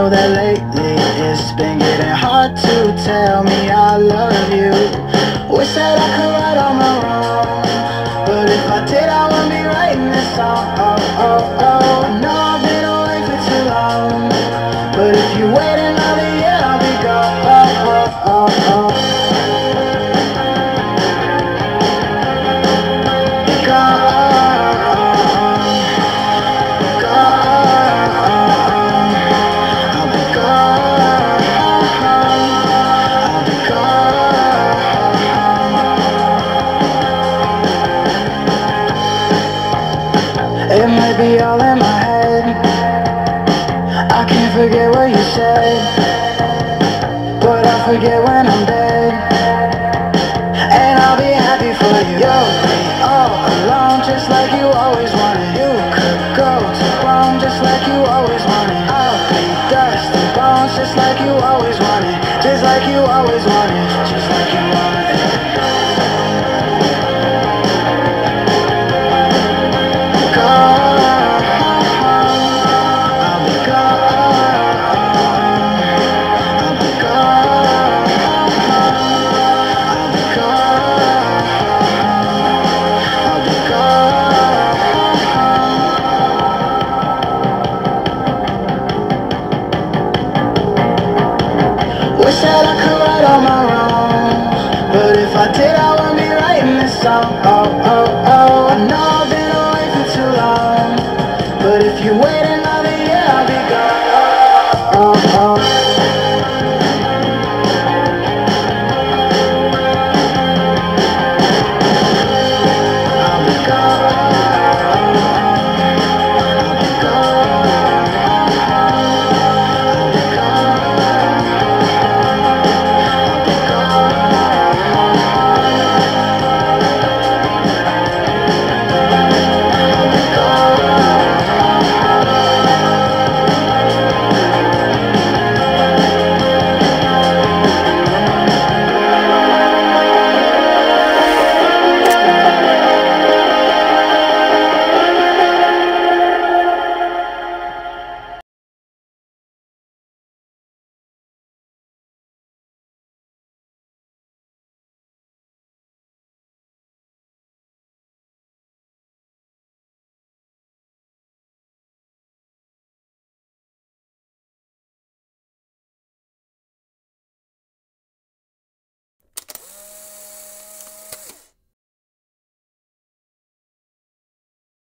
know that lately it's been getting hard to tell me I love you. Wish that I could right all my wrongs, but if I did I wouldn't be writing this song. I know I've been away for too long, but if you wait another year I'll be gone. It might be all in my head, I can't forget what you said, but I'll forget when I'm dead, and I'll be happy for you. You'll be all alone just like you always wanted. You could go to Rome just like you always wanted. I'll be dust and bones just like you always wanted. Just like you always wanted. Just like you always wanted.